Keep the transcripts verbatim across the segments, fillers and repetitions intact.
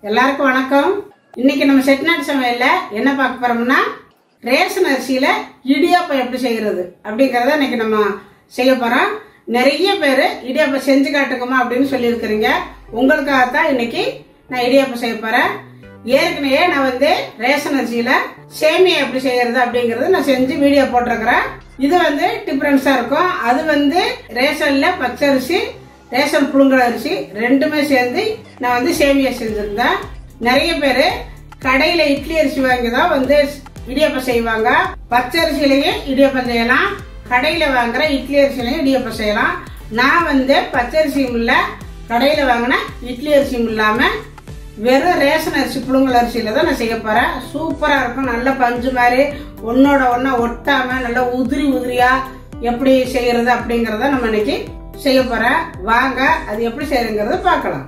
எல்லாருக்கும் வணக்கம். இன்னைக்கு நம்ம செட்டிநாடு சமையல்ல என்ன பார்க்க போறோம்னா ரேஷன் அரிசியில இடியாப்பம் எப்படி செய்யறது அப்படிங்கறத இன்னைக்கு நம்ம செய்ய போறோம். நிறைய பேர் இடியாப்பம் செஞ்சு காட்டுக்குமா அப்படின்னு சொல்லி இருக்கிறீங்க. உங்களுக்காகத்தான் இன்னைக்கு நான் இடியாப்பம் செய்ய போறேன். ஏற்கனவே நான் வந்து ரேஷன் அரிசியில சேமியா எப்படி செய்யறது அப்படிங்கறது நான் செஞ்சு வீடியோ போட்டிருக்கிறேன். இது வந்து டிஃபரன்ஸா இருக்கும். அது வந்து ரேஷன்ல பச்சரிசி ரேஷன் புழுங்கல் அரிசி ரெண்டுமே சேர்ந்து நான் வந்து சேமியா செஞ்சிருந்தேன். நிறைய பேரு கடையில இட்லி அரிசி வாங்கிதான் வந்து இடியாப்பம் செய்வாங்க. பச்சரிசிலையும் இடியாப்பம் செய்யலாம், கடையில வாங்குற இட்லி அரிசிலையும் இடியாப்பம் செய்யலாம். நான் வந்து பச்சரிசியும் இல்ல கடையில வாங்கின இட்லி அரிசியும் இல்லாம வெறும் ரேஷன் அரிசி புழுங்கல் அரிசியில தான் நான் செய்ய போறேன். சூப்பரா இருக்கும். நல்ல பஞ்சு மாதிரி ஒன்னோட ஒன்னா ஒட்டாம நல்ல உதிரி உதிரியா எப்படி செய்யறது அப்படிங்கறத நம்ம இன்னைக்கு செய்ய போறேன். வாங்க அது எப்படி செய்யறதுங்கறத பார்க்கலாம்.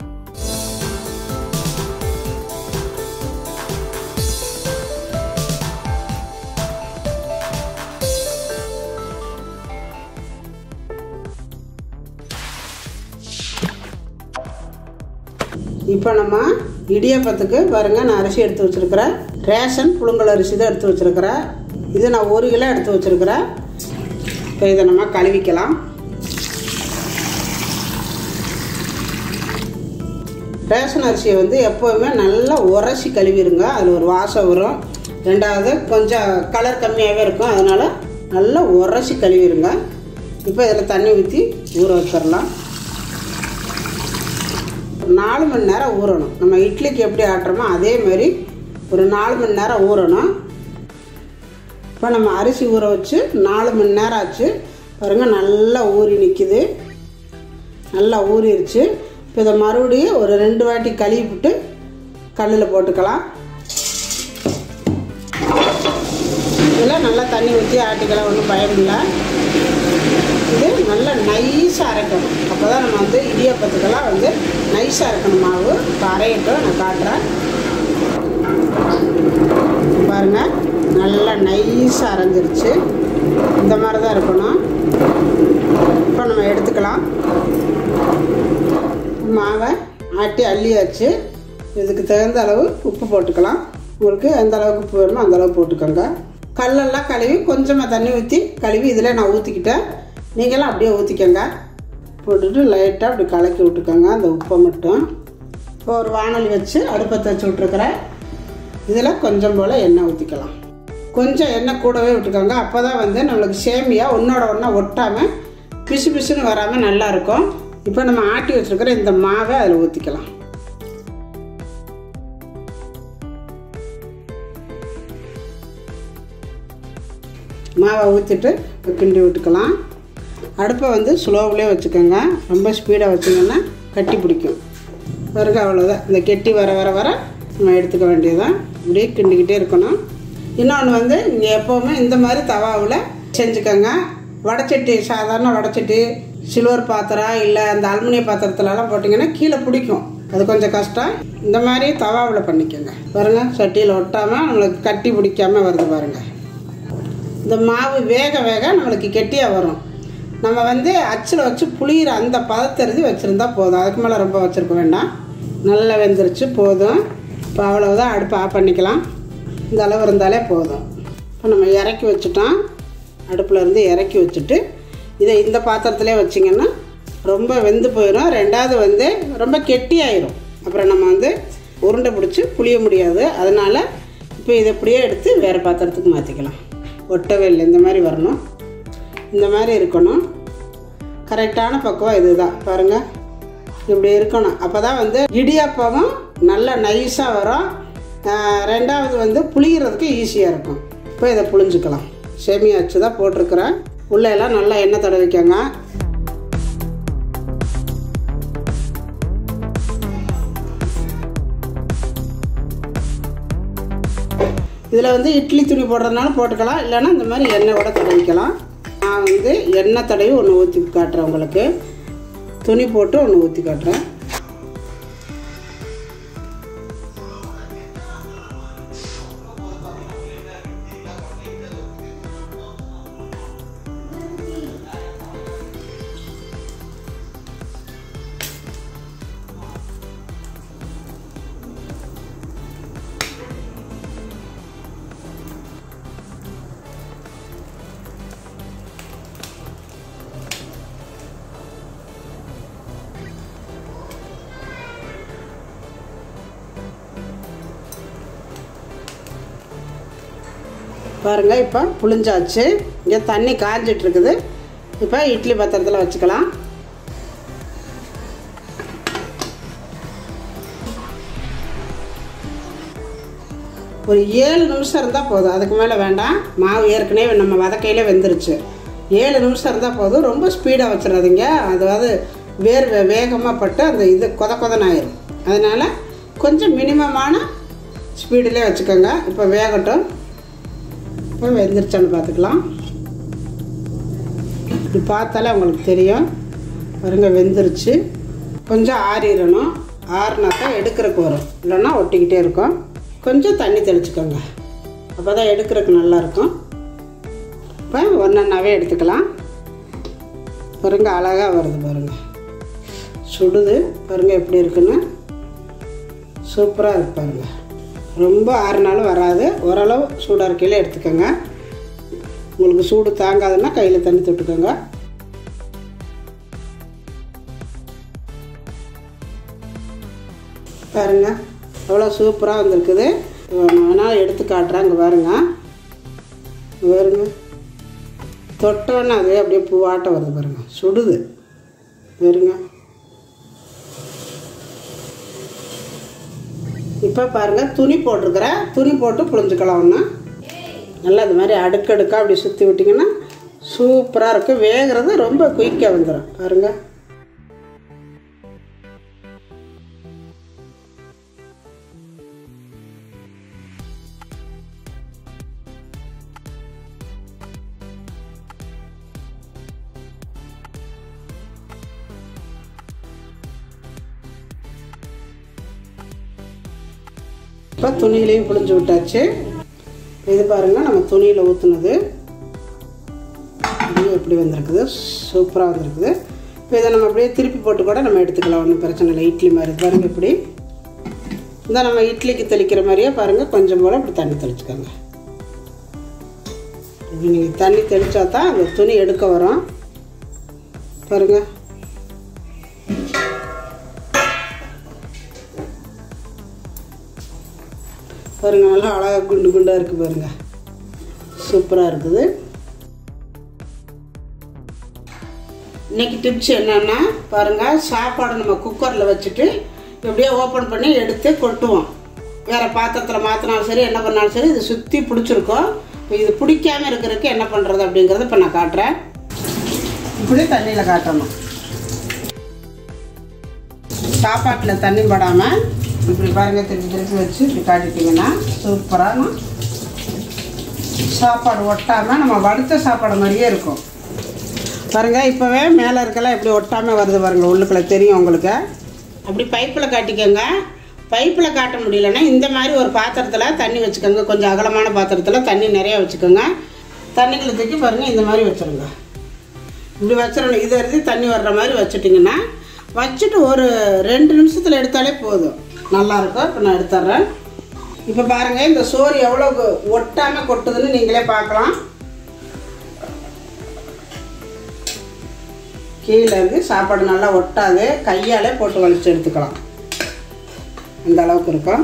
இப்போ நம்ம இடியாப்பத்துக்கு பாருங்க, நான் அரிசி எடுத்து வச்சிருக்கிறேன். ரேஷன் புழுங்கல் அரிசி தான் எடுத்து வச்சிருக்கிறேன். இது நான் ஒரு கிலோ எடுத்து வச்சிருக்கிறேன். இப்போ இதை நம்ம கழுவிக்கலாம். ரேஷன் அரிசியை வந்து எப்போவுமே நல்லா உரசி கழுவிடுங்க. அதில் ஒரு வாசம் வரும். ரெண்டாவது கொஞ்சம் கலர் கம்மியாகவே இருக்கும். அதனால் நல்லா உரசி கழுவிடுங்க. இப்போ இதில் தண்ணி ஊற்றி ஊற வச்சிடலாம். நாலு மணி நேரம் ஊறணும். நம்ம இட்லிக்கு எப்படி ஆட்டுறோமோ அதே மாதிரி ஒரு நாலு மணி நேரம் ஊறணும். இப்போ நம்ம அரிசி ஊற வச்சு நாலு மணி நேரம் ஆச்சு. பாருங்கள், நல்லா ஊறி நிற்கிது. நல்லா ஊறிடுச்சு. இப்போ இதை மறுபடியும் ஒரு ரெண்டு வாட்டி கழுவி விட்டு கல்லில் போட்டுக்கலாம். இதில் நல்லா தண்ணி ஊற்றி ஆட்டிக்கலாம், ஒன்றும் பயம் இல்லை. இது நல்லா நைஸாக அரைக்கணும். அப்போ தான் நம்ம வந்து இடியாப்பத்துக்கெல்லாம் வந்து நைஸாக அரைக்கணும் மாவு. இப்போ அரையட்டும், நான் காட்டுறேன். பாருங்கள், நல்லா நைஸாக அரைஞ்சிருச்சு. இந்த மாதிரி தான் இருக்கணும். இப்போ நம்ம எடுத்துக்கலாம். மாவை ஆட்டி அள்ளியாச்சு. இதுக்கு தகுந்த அளவு உப்பு போட்டுக்கலாம். உங்களுக்கு எந்த அளவுக்கு உப்பு வேணுமோ அந்த அளவு போட்டுக்கோங்க. கல்லெல்லாம் கழுவி கொஞ்சமாக தண்ணி ஊற்றி கழுவி இதில் நான் ஊற்றிக்கிட்டேன். நீங்களாம் அப்படியே ஊற்றிக்கோங்க. போட்டுட்டு லைட்டாக அப்படி கலக்கி விட்டுக்கோங்க அந்த உப்பை மட்டும். இப்போ ஒரு வானொலி வச்சு அடுப்பத்தை வச்சு விட்ருக்குறேன். இதில் கொஞ்சம் போல் எண்ணெய் ஊற்றிக்கலாம். கொஞ்சம் எண்ணெய் கூடவே விட்டுக்கோங்க. அப்போ தான் வந்து நம்மளுக்கு சேமியா ஒன்றோட ஒன்றா ஒட்டாமல் பிசு பிசுன்னு வராமல் நல்லாயிருக்கும். இப்போ நம்ம ஆட்டி வச்சுருக்கிற இந்த மாவை அதில் ஊற்றிக்கலாம். மாவை ஊற்றிட்டு இப்போ கிண்டி விட்டுக்கலாம். அடுப்பை வந்து ஸ்லோவிலே வச்சுக்கோங்க. ரொம்ப ஸ்பீடாக வச்சிங்கன்னா கட்டி பிடிக்கும். பிறகு அவ்வளோதான். இந்த கெட்டி வர வர வர நம்ம எடுத்துக்க வேண்டியதுதான். இப்படியே கிண்டிக்கிட்டே இருக்கணும். இன்னொன்று வந்து நீங்கள் எப்போவுமே இந்த மாதிரி தவாவில் செஞ்சுக்கோங்க. வடைச்சட்டி, சாதாரண வடைச்சட்டி, சில்வர் பாத்திரம் இல்லை அந்த அலுமினிய பாத்திரத்துலலாம் போட்டிங்கன்னா கீழே பிடிக்கும். அது கொஞ்சம் கஷ்டம். இந்த மாதிரி தவாவில் பண்ணிக்கோங்க. பாருங்கள், சட்டியில் ஒட்டாமல் நம்மளுக்கு கட்டி பிடிக்காமல் வருது பாருங்கள். இந்த மாவு வேக வேக நம்மளுக்கு கெட்டியாக வரும். நம்ம வந்து அச்சில் வச்சு புளிகிற அந்த பதத்தறிஞ்சு வச்சுருந்தா போதும். அதுக்கு மேலே ரொம்ப வச்சுருக்க வேண்டாம். நல்லா வெந்துருச்சு, போதும். இப்போ அவ்வளோதான். அடுப்பு ஆஃப் பண்ணிக்கலாம். இந்த அளவு இருந்தாலே போதும். இப்போ நம்ம இறக்கி வச்சுட்டோம். அடுப்பில் இருந்து இறக்கி வச்சுட்டு இதை இந்த பாத்திரத்திலே வச்சிங்கன்னா ரொம்ப வெந்து போயிடும். ரெண்டாவது வந்து ரொம்ப கெட்டியாயிரும். அப்புறம் நம்ம வந்து உருண்டை பிடிச்சி புளிய முடியாது. அதனால் இப்போ இதை இப்படியே எடுத்து வேறு பாத்திரத்துக்கு மாற்றிக்கலாம். ஒட்டவே இல்லை. இந்த மாதிரி வரணும். இந்த மாதிரி இருக்கணும். கரெக்டான பக்குவம் இது தான். பாருங்கள், இப்படி இருக்கணும். அப்போ தான் வந்து இடியாப்பமும் நல்லா நைஸாக வரும். ரெண்டாவது வந்து புளிகிறதுக்கு ஈஸியாக இருக்கும். இப்போ இதை புளிஞ்சிக்கலாம். சேமியா அச்சு தான் போட்டிருக்கிறேன். உள்ளே எல்லாம் நல்லா எண்ணெய் தடவிக்கோங்க. இதில் வந்து இட்லி துணி போடுறதுனால போட்டுக்கலாம், இல்லைன்னா இந்த மாதிரி எண்ணெயோட தடவிக்கலாம். நான் வந்து எண்ணெய் தடவி ஒன்று ஊற்றி காட்டுறேன் உங்களுக்கு. துணி போட்டு ஒன்று ஊற்றி காட்டுறேன். பாருங்கள் இப்போ புளிஞ்சாச்சு. இங்கே தண்ணி காஞ்சிட்ருக்குது. இப்போ இட்லி பாத்திரத்தில் வச்சுக்கலாம். ஒரு ஏழு நிமிஷம் இருந்தால் போதும், அதுக்கு மேலே வேண்டாம். மாவு ஏற்கனவே நம்ம வதக்கையிலே வெந்துருச்சு. ஏழு நிமிஷம் இருந்தால் போதும். ரொம்ப ஸ்பீடாக வச்சிடாதீங்க, அதாவது வேர் வேகமாக பட்டு அந்த இது கொத கொதன் ஆயிரும். அதனால் கொஞ்சம் மினிமமான ஸ்பீடிலே வச்சுக்கோங்க. இப்போ வேகட்டும். இப்போ வெந்துருச்சான்னு பார்த்துக்கலாம். இப்படி பார்த்தாலே உங்களுக்கு தெரியும். பாருங்க வெந்துருச்சு. கொஞ்சம் ஆறிடணும். ஆறுனாக்கா எடுக்கிறதுக்கு வரும், இல்லைன்னா ஒட்டிக்கிட்டே இருக்கும். கொஞ்சம் தண்ணி தெளிச்சுக்கோங்க, அப்போ தான் எடுக்கிறதுக்கு நல்லாயிருக்கும். இப்போ ஒன்றொன்னாவே எடுத்துக்கலாம். பாருங்க அழகாக வருது பாருங்கள். சுடுது பாருங்கள் எப்படி இருக்குன்னு. சூப்பராக இருக்கு பாருங்கள். ரொம்ப ஆறுனாலும் வராது, ஓரளவு சூடாக இருக்கையில் எடுத்துக்கோங்க. உங்களுக்கு சூடு தாங்காதுன்னா கையில் தண்ணி தொட்டுக்கோங்க. பாருங்கள் எவ்வளோ சூப்பராக வந்திருக்குது. வேணாலும் எடுத்து காட்டுறேன். இங்கே பாருங்க பாருங்க, தொட்டோன்னு அதுவே அப்படியே பூவாட்டம் வருது பாருங்கள். சுடுது பாருங்க. இப்போ பாருங்கள் துணி போட்டிருக்கிறேன். துணி போட்டு புழிஞ்சுக்கலாம். ஒன்று நல்லா இது மாதிரி அடுக்கடுக்காக அப்படி சுற்றி விட்டிங்கன்னா சூப்பராக இருக்கும். வேகிறது ரொம்ப குயிக்காக வந்துடும் பாருங்கள். இப்போ துணியிலையும் புழிஞ்சு விட்டாச்சு. இது பாருங்கள் நம்ம துணியில் ஊற்றுனது அப்படியே எப்படி வந்திருக்குது, சூப்பராக வந்திருக்குது. இப்போ இதை நம்ம அப்படியே திருப்பி போட்டு கூட நம்ம எடுத்துக்கலாம், ஒன்றும் பிரச்சனை இல்லை. இட்லி மாதிரி பாருங்கள் இப்படி இந்த நம்ம இட்லிக்கு தெளிக்கிற மாதிரியே பாருங்கள். கொஞ்சம் போல் இப்படி தண்ணி தெளிச்சுக்கோங்க. இப்படி நீங்கள் தண்ணி தெளித்தா தான் அந்த துணி எடுக்க வரும் பாருங்கள். பாருங்கள் நல்லா அழகாக குண்டு குண்டாக இருக்குது பாருங்கள். சூப்பராக இருக்குது. இன்றைக்கி டிப்ஸ் என்னென்னா பாருங்கள், சாப்பாடு நம்ம குக்கரில் வச்சுட்டு எப்படியே ஓப்பன் பண்ணி எடுத்து கொட்டுவோம். வேறு பாத்திரத்தில் மாற்றினாலும் சரி, என்ன பண்ணாலும் சரி, இது சுற்றி பிடிச்சிருக்கோம். இப்போ இது பிடிக்காமல் இருக்கிறதுக்கு என்ன பண்ணுறது அப்படிங்கிறத இப்போ நான் காட்டுறேன். இப்படி தண்ணியில் காட்டணும். சாப்பாட்டில் தண்ணி படாமல் இப்படி பாருங்கள், திருப்பி திருப்பி வச்சு இப்படி காட்டிட்டிங்கன்னா சூப்பராக சாப்பாடு ஒட்டாமல் நம்ம வடுத்த சாப்பாடு மாதிரியே இருக்கும் பாருங்கள். இப்போவே மேலே இருக்கலாம் எப்படி ஒட்டாமல் வருது பாருங்கள். உள்ளுக்குள்ளே தெரியும் உங்களுக்கு. அப்படி பைப்பில் காட்டிக்கோங்க. பைப்பில் காட்ட முடியலன்னா இந்த மாதிரி ஒரு பாத்திரத்தில் தண்ணி வச்சுக்கோங்க. கொஞ்சம் அகலமான பாத்திரத்தில் தண்ணி நிறையா வச்சுக்கோங்க. தண்ணிக்குள்ள தூக்கி பாருங்கள் இந்த மாதிரி வச்சுருங்க. இப்படி வச்சிடணும். இதை எடுத்து தண்ணி வர்ற மாதிரி வச்சுட்டிங்கன்னா வச்சுட்டு ஒரு ரெண்டு நிமிஷத்தில் எடுத்தாலே போதும், நல்லாயிருக்கும். இப்போ நான் எடுத்துட்றேன். இப்போ பாருங்கள் இந்த சோறு எவ்வளோ ஒட்டாமல் கொட்டுதுன்னு நீங்களே பார்க்கலாம். கீழே இருந்து சாப்பாடு நல்லா ஒட்டாது, கையாலே போட்டு வலிச்சு எடுத்துக்கலாம். இந்த அளவுக்கு இருக்கும்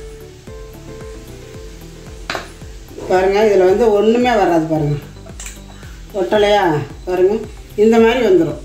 பாருங்கள். இதில் வந்து ஒன்றுமே வராது பாருங்கள், ஒட்டலையா பாருங்கள். இந்த மாதிரி வந்துடும்.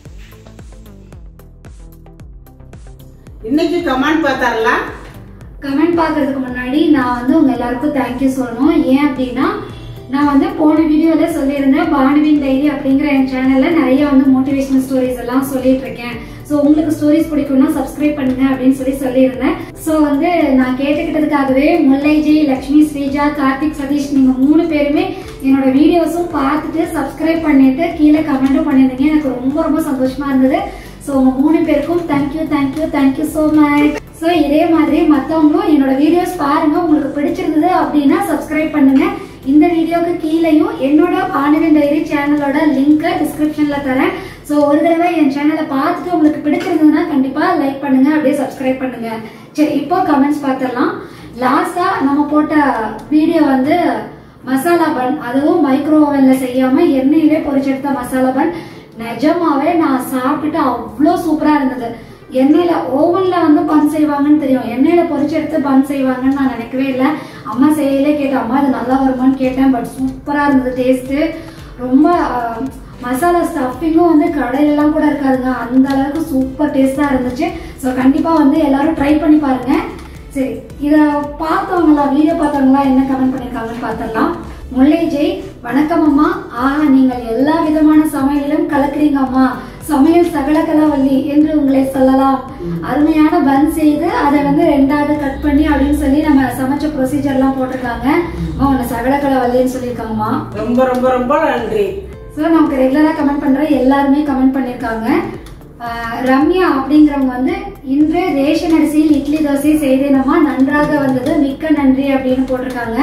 இன்னைக்கு கமெண்ட் பார்த்தாரலாம். கமெண்ட் பார்க்கறதுக்கு முன்னாடி நான் வந்து உங்க எல்லாருக்கும் தேங்க்யூ சொல்லணும். ஏன் அப்படின்னா நான் வந்து போன வீடியோல சொல்லியிருந்தேன், பானுவின் டைரி அப்படிங்கிற என் சேனல்ல நிறைய வந்து மோட்டிவேஷனல் ஸ்டோரிஸ் எல்லாம் சொல்லிட்டு இருக்கேன். ஸோ உங்களுக்கு ஸ்டோரிஸ் பிடிக்கும்னா சப்ஸ்கிரைப் பண்ணுங்க அப்படின்னு சொல்லி சொல்லியிருந்தேன். ஸோ வந்து நான் கேட்டுக்கிட்டதுக்காகவே முல்லைஜி, லக்ஷ்மி, ஸ்ரீஜா, கார்த்திக், சதீஷ் நீங்க மூணு பேருமே என்னோட வீடியோஸும் பார்த்துட்டு சப்ஸ்கிரைப் பண்ணிட்டு கீழே கமெண்ட்டும் பண்ணியிருந்தீங்க. எனக்கு ரொம்ப ரொம்ப சந்தோஷமா இருந்தது. ஸோ உங்க மூணு பேருக்கும் thank you thank you thank you so much. So இதே மாதிரி மற்றவங்களும் என்னோட வீடியோஸ் பாருங்க. உங்களுக்கு பிடிச்சிருந்தது அப்படின்னா சப்ஸ்கிரைப் பண்ணுங்க. இந்த வீடியோக்கு கீழேயும் என்னோட பானுவின் டைரி சேனலோட லிங்க் டிஸ்கிரிப்ஷன்ல தரேன். ஸோ ஒரு தடவை என் சேனலை பார்த்துட்டு உங்களுக்கு பிடிச்சிருந்ததுன்னா கண்டிப்பா லைக் பண்ணுங்க, அப்படியே சப்ஸ்கிரைப் பண்ணுங்க. சரி, இப்போ கமெண்ட்ஸ் பார்த்துடலாம். லாஸ்டா நம்ம போட்ட வீடியோ வந்து மசாலா பன், அதுவும் மைக்ரோ ஓவன்ல செய்யாம எண்ணெயிலே பொரிச்செடுத்த மசாலா பன். நிஜமாவே நான் சாப்பிட்டுட்டு அவ்வளோ சூப்பரா இருந்தது. எண்ணெயில ஓவன்ல வந்து பன் செய்வாங்கன்னு தெரியும், எண்ணெயில பொரிச்சு எடுத்து பன் செய்வாங்கன்னு நான் நினைக்கவே இல்லை. அம்மா செய்யலே கேட்டேன், அம்மா இது நல்லா வருமான்னு கேட்டேன். பட் சூப்பரா இருந்தது டேஸ்ட். ரொம்ப மசாலா ஸ்டஃபிங்கும் வந்து கடையிலலாம் கூட இருக்காதுங்க, அந்த அளவுக்கு சூப்பர் டேஸ்டா இருந்துச்சு. ஸோ கண்டிப்பா வந்து எல்லாரும் ட்ரை பண்ணி பாருங்க. சரி, இதை பார்த்தவங்களா, வீடியோ பார்த்தவங்களா என்ன கமெண்ட் பண்ணிருக்காங்கன்னு பார்த்தலாம். முல்லை ஜெய், வணக்கம் அம்மா. ஆஹா, நீங்கள் எல்லா விதமான சமையலிலும் கலக்குறீங்க அம்மா, சமையல் சகலகலவல்லி என்று உங்களை சொல்லலாம். அருமையான பன் செய்து அதை வந்து ரெண்டாவது கட் பண்ணி அப்படின்னு சொல்லி நம்ம சமைச்ச ப்ரொசீஜர் எல்லாம் போட்டிருக்காங்க. உன்னை சகலகலவல்லின்னு சொல்லியிருக்காங்கம்மா. ரொம்ப ரொம்ப ரொம்ப நன்றி. ஸோ நமக்கு ரெகுலரா கமெண்ட் பண்ற எல்லாருமே கமெண்ட் பண்ணிருக்காங்க. ரம்யா அப்படிங்கிறவங்க வந்து இன்று ரேஷன் அரிசியில் இட்லி தோசை செய்தேனம்மா, நன்றாக வந்தது, மிக்க நன்றி அப்படின்னு போட்டிருக்காங்க.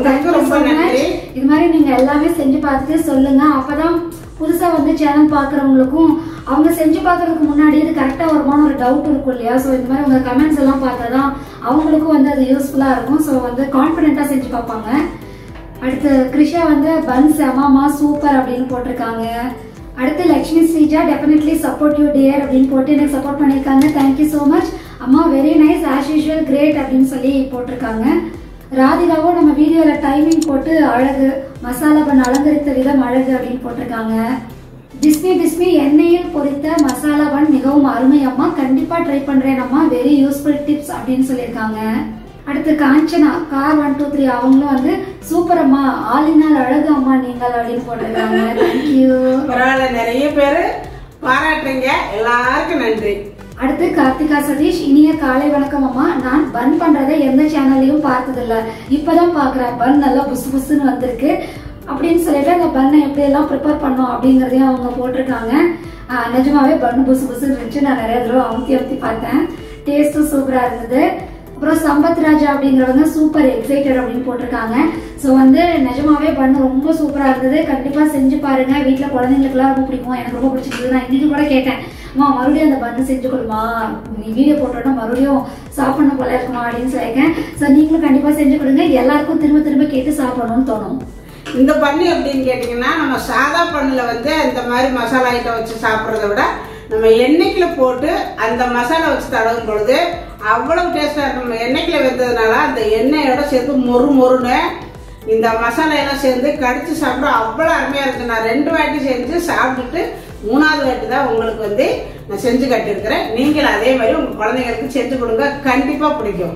இது மாதிரி நீங்க எல்லாமே செஞ்சு பார்த்துட்டு சொல்லுங்க. அப்பதான் புதுசா வந்து சேனல் பாக்குறவங்களுக்கும் அவங்க செஞ்சு பாக்குறதுக்கு முன்னாடி இது கரெக்டா வருமான ஒரு டவுட் இருக்கும் இல்லையா. ஸோ இந்த மாதிரி உங்க கமெண்ட்ஸ் எல்லாம் பார்த்தாதான் அவங்களுக்கும் வந்து அது யூஸ்ஃபுல்லா இருக்கும். ஸோ வந்து கான்பிடென்ட்டா செஞ்சு பார்ப்பாங்க. அடுத்து கிருஷா வந்து பன்ஸ் அம்மாமா சூப்பர் அப்படின்னு போட்டிருக்காங்க. அடுத்து Lakshmi Sreeja, definitely support you dear அப்படின்னு போட்டு எனக்கு சப்போர்ட் பண்ணிருக்காங்க. தேங்க்யூ சோ மச் அம்மா, very nice as usual, great அப்படின்னு சொல்லி போட்டிருக்காங்க. ராதிகாவும் நம்ம வீடியோல டைமிங் போட்டு அழகு, மசாலா பண்ண அலங்கரித்த விதம் அழகு அப்படின்னு போட்டிருக்காங்க. டிஸ்னி டிஸ்னி எண்ணெயில் பொரித்த மசாலா பன் மிகவும் அருமை அம்மா, கண்டிப்பா ட்ரை பண்றேன் அம்மா, வெரி யூஸ்ஃபுல் டிப்ஸ் அப்படின்னு சொல்லியிருக்காங்க. அடுத்து Kanchana car one two three, அவங்களும் வந்து சூப்பர் அம்மா, ஆளினால் அழகு அம்மா நீங்கள் அப்படின்னு போட்டிருக்காங்க. தேங்க்யூ. பரவாயில்ல, நிறைய பேரு பாராட்டுறீங்க, எல்லாருக்கும் நன்றி. அடுத்து கார்த்திகா சதீஷ், இனிய காலை வணக்கம் அம்மா, நான் பன் பண்றதை எந்த சேனல்லையும் பார்த்ததில்ல, இப்பதான் பாக்குறேன், பன் நல்லா புசு புசுன்னு வந்திருக்கு அப்படின்னு சொல்லிட்டு அந்த பண்ணை எப்படி எல்லாம் ப்ரிப்பேர் பண்ணோம் அப்படிங்கறதையும் அவங்க போட்டிருக்காங்க. நிஜமாவே பன் புசு புசுன்னு இருந்துச்சு, நான் நிறைய தடவை அமுத்தி அமுத்தி பார்த்தேன், டேஸ்டும் சூப்பரா இருந்தது. அப்புறம் சம்பத் ராஜா அப்படிங்கிறவங்க சூப்பர் எக்ஸைட்டட் அப்படின்னு போட்டிருக்காங்க. ஸோ வந்து நிஜமாவே பண்ணு ரொம்ப சூப்பரா இருந்தது, கண்டிப்பா செஞ்சு பாருங்க. வீட்டுல குழந்தைங்களுக்கு எல்லாம் ரொம்ப பிடிக்கும், எனக்கு ரொம்ப பிடிச்சிருந்தது. நான் இன்னைக்கு கூட கேட்டேன், அம்மா மறுபடியும் அந்த பண்ணு செஞ்சு கொடுமா, நீ வீடியோ போட்டோன்னா மறுபடியும் சாப்பிடணும் போல இருக்குமா அப்படின்னு சொல்லியிருக்கேன். ஸோ நீங்களும் கண்டிப்பா செஞ்சு கொடுங்க, எல்லாருக்கும் திரும்ப திரும்ப கேட்டு சாப்பிடணும்னு தோணும். இந்த பண்ணு எப்படின்னு கேட்டீங்கன்னா, நம்ம சாதா பண்ணுல வந்து இந்த மாதிரி மசாலா ஐட்டம் வச்சு சாப்பிட்றத விட நம்ம எண்ணெய்க்குல போட்டு அந்த மசாலா வச்சு தடவும் பொழுது அவ்வளவு டேஸ்டா இருக்கும். எண்ணெய்க்குல வெந்ததுனால அந்த எண்ணெயோட சேர்த்து மொறு மொறுன்னு இந்த மசாலா எல்லாம் சேர்ந்து கடிச்சு சாப்பிட அவ்வளவு அருமையா இருக்கு. நான் ரெண்டு வாட்டி செஞ்சு சாப்பிட்டுட்டு மூணாவது வாட்டி தான் உங்களுக்கு வந்து நான் செஞ்சு கட்டிருக்கிறேன். நீங்கள் அதே மாதிரி உங்க குழந்தைங்களுக்கு செஞ்சு கொடுங்க, கண்டிப்பா பிடிக்கும்.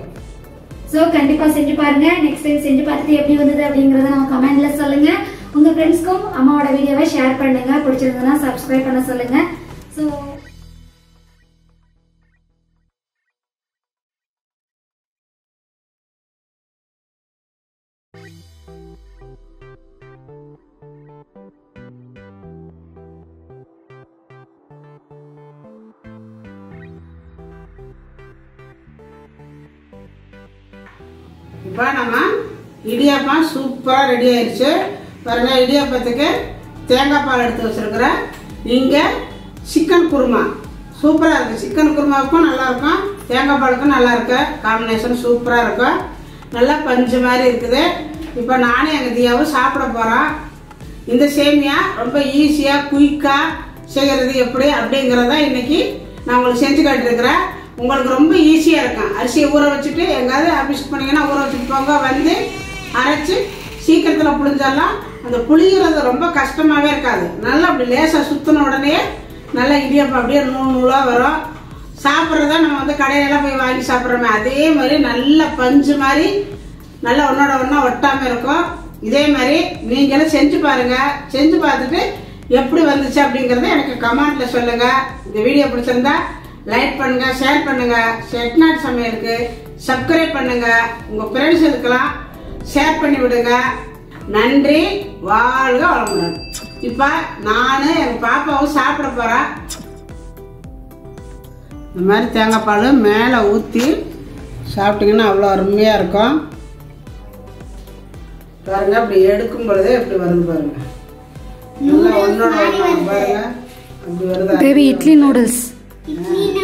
சோ கண்டிப்பா செஞ்சு பாருங்க. நெக்ஸ்ட் டைம் செஞ்சு பார்த்துட்டு எப்படி வந்தது அப்படிங்கறத நம்ம கமெண்ட்ல சொல்லுங்க. உங்க ஃப்ரெண்ட்ஸ்க்கும் அம்மாவோட வீடியோவை ஷேர் பண்ணுங்க, பிடிச்சிருந்ததுன்னா சப்ஸ்கிரைப் பண்ண சொல்லுங்க. சோ இப்போ நம்ம இடியாப்பம் சூப்பரா ரெடி ஆயிடுச்சு பாருங்க. இடியாப்பத்துக்கு தேங்காய் பால் எடுத்து வச்சிருக்கிறேன். இங்க சிக்கன் குருமா சூப்பரா இருக்கு. சிக்கன் குருமாவுக்கும் நல்லா இருக்கும், தேங்காய் பாலுக்கும் நல்லா இருக்கு, காம்பினேஷன் சூப்பரா இருக்கும். நல்லா பஞ்சு மாதிரி இருக்குது. இப்போ நானே எங்க தியாவும் சாப்பிட போறோம். இந்த சேமியா ரொம்ப ஈஸியா குயிக்கா செய்யறது எப்படி அப்படிங்கறத இன்னைக்கு நான் உங்களுக்கு செஞ்சு காட்டிருக்கிறேன். உங்களுக்கு ரொம்ப ஈஸியா இருக்கும். அரிசியை ஊற வச்சுட்டு எங்காவது ஆஃபீஸ்க்கு போனீங்கன்னா ஊற வச்சுட்டு போங்க, வந்து அரைச்சு சீக்கிரத்துல புளிஞ்சிடலாம். அந்த புளிங்கிறது ரொம்ப கஷ்டமாவே இருக்காது. நல்லா அப்படி லேசா சுத்தின உடனே நல்லா இடியாப்பம் அப்படியே நூல் நூலா வரும். சாப்பிட்றத நம்ம வந்து கடையில போய் வாங்கி சாப்பிட்றோமே அதே மாதிரி நல்ல பஞ்சு மாதிரி நல்லா ஒன்னோட ஒன்னா ஒட்டாம இருக்கும். இதே மாதிரி நீங்களும் செஞ்சு பாருங்க. செஞ்சு பார்த்துட்டு எப்படி வந்துச்சு அப்படிங்கறத எனக்கு கமெண்ட்ல சொல்லுங்க. இந்த வீடியோ பிடிச்சிருந்தா லைக் பண்ணுங்க, ஷேர் பண்ணுங்க, செட்நாட் சமையலுக்கு சப்ஸ்கிரைப் பண்ணுங்க, உங்க ஃப்ரெண்ட்ஸுக்கெல்லாம் ஷேர் பண்ணி விடுங்க. நன்றி, வாழ்க வளமுடன். இப்ப நானு எங்க பாப்பாவும் சாப்பிட போறேன். இந்த மாதிரி தேங்காய் பால் மேலே ஊற்றி சாப்பிட்டீங்கன்னா அவ்வளோ அருமையா இருக்கும். பாருங்க, அப்படி எடுக்கும் பொழுதே எப்படி வருது பாருங்க. நல்லா ஒன்னோட பாருங்க அப்படி வருது. இட்லி நூடுல்ஸ். இட்லி